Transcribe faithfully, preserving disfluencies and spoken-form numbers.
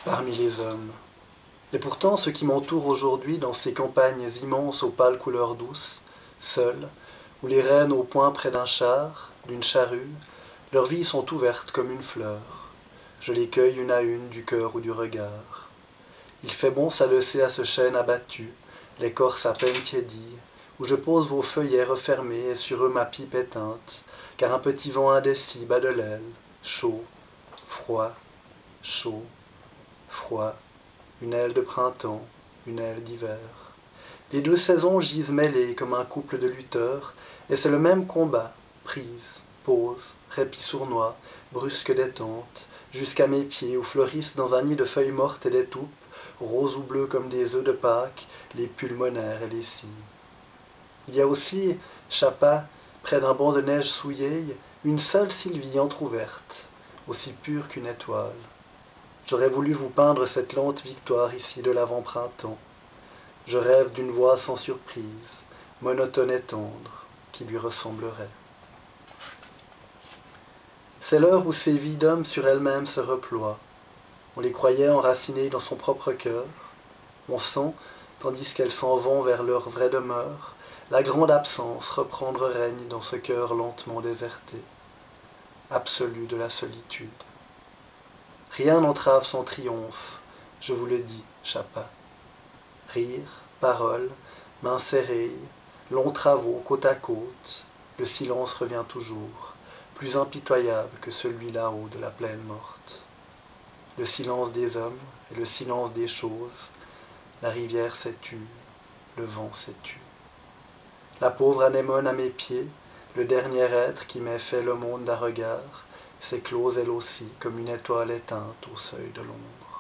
parmi les hommes. Et pourtant, ceux qui m'entourent aujourd'hui dans ces campagnes immenses aux pâles couleurs douces, seuls, où les rênes au poing près d'un char, d'une charrue, leurs vies sont ouvertes comme une fleur. Je les cueille une à une du cœur ou du regard. Il fait bon s'adosser à ce chêne abattu, l'écorce à peine tiédie, où je pose vos feuillets refermés et sur eux ma pipe éteinte, car un petit vent indécis bat de l'aile, chaud, froid, chaud, froid, une aile de printemps, une aile d'hiver. Les deux saisons gisent mêlées comme un couple de lutteurs, et c'est le même combat, prise, pause, répit sournois, brusque détente, jusqu'à mes pieds où fleurissent dans un nid de feuilles mortes et d'étoupes, roses ou bleus comme des œufs de Pâques, les pulmonaires et les cygnes. Il y a aussi, Chapa, près d'un banc de neige souillée, une seule sylvie entr'ouverte, aussi pure qu'une étoile. J'aurais voulu vous peindre cette lente victoire ici de l'avant-printemps. Je rêve d'une voix sans surprise, monotone et tendre, qui lui ressemblerait. C'est l'heure où ces vies d'hommes sur elles-mêmes se reploient. On les croyait enracinées dans son propre cœur. On sent, tandis qu'elles s'en vont vers leur vraie demeure, la grande absence reprendre règne dans ce cœur lentement déserté, absolu de la solitude. Rien n'entrave son triomphe, je vous le dis, Chapa. Rire, paroles, mains serrées, longs travaux côte à côte, le silence revient toujours, plus impitoyable que celui là-haut de la plaine morte. Le silence des hommes et le silence des choses, la rivière s'est tue, le vent s'est tu. La pauvre anémone à mes pieds, le dernier être qui m'ait fait le monde d'un regard, s'éclose elle aussi comme une étoile éteinte au seuil de l'ombre.